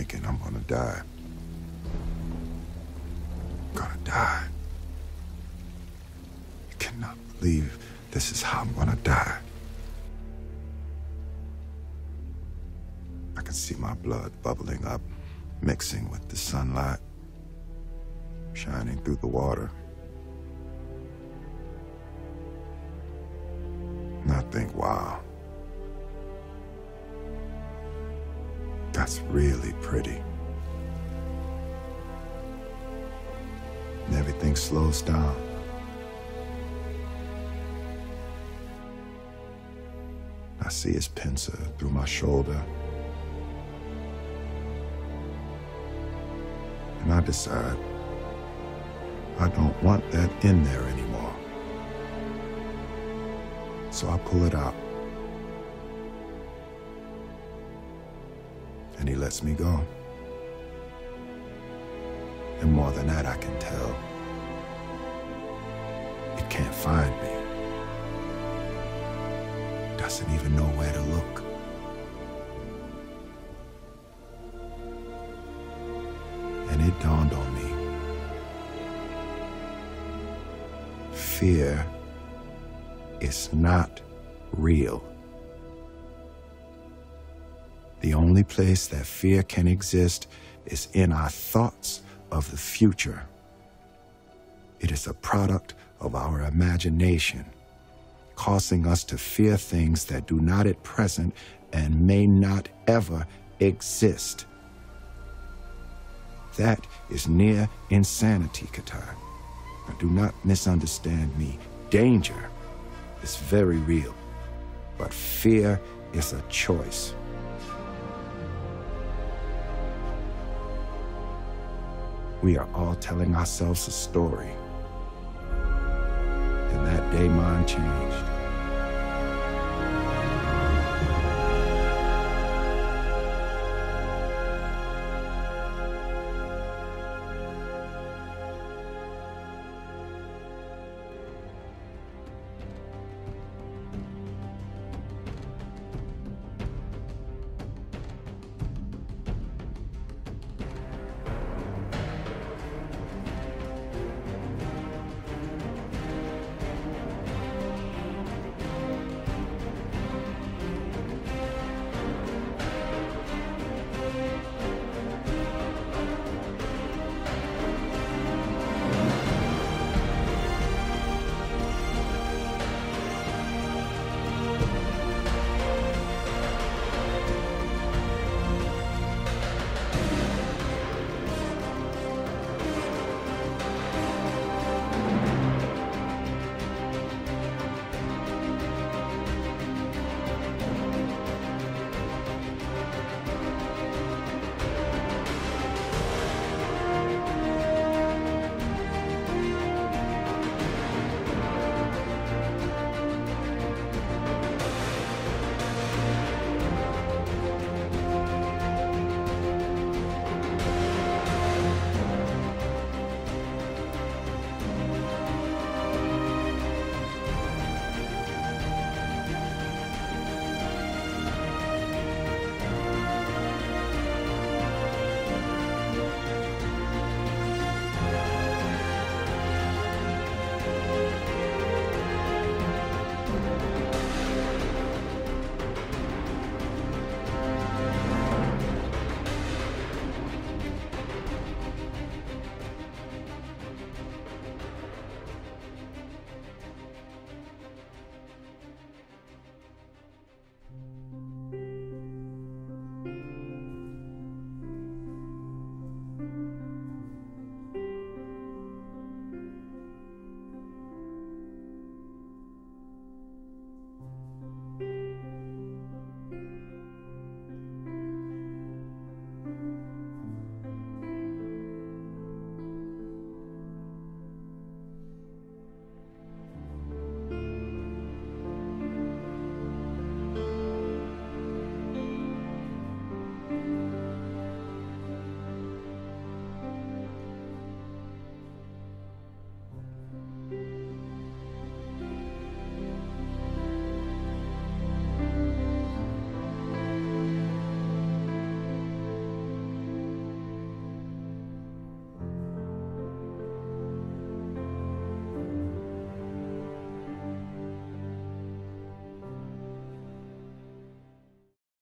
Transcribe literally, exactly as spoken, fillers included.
thinking I'm gonna die. I'm gonna die. I cannot believe this is how I'm gonna die. I can see my blood bubbling up, mixing with the sunlight, shining through the water. And I think, wow, that's really pretty. And everything slows down. I see his pincer through my shoulder. And I decide I don't want that in there anymore. So I pull it out. And he lets me go. And more than that, I can tell. It can't find me. Doesn't even know where to look. And it dawned on me. Fear is not real. The only place that fear can exist is in our thoughts of the future. It is a product of our imagination, causing us to fear things that do not at present and may not ever exist. That is near insanity, Qatar. Now, do not misunderstand me. Danger is very real, but fear is a choice. We are all telling ourselves a story. And that day mine changed.